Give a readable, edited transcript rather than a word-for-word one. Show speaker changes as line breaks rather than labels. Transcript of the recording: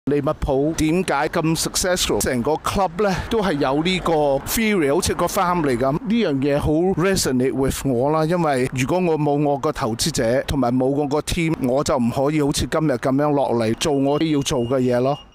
利物浦點解咁 successful？ 成個 club 咧都係有呢個 theory， 好似個 family 咁。呢樣嘢好 resonate with 我啦，因為如果我冇我個投資者同埋冇我個 team， 我就唔可以好似今日咁樣落嚟做我要做嘅嘢咯。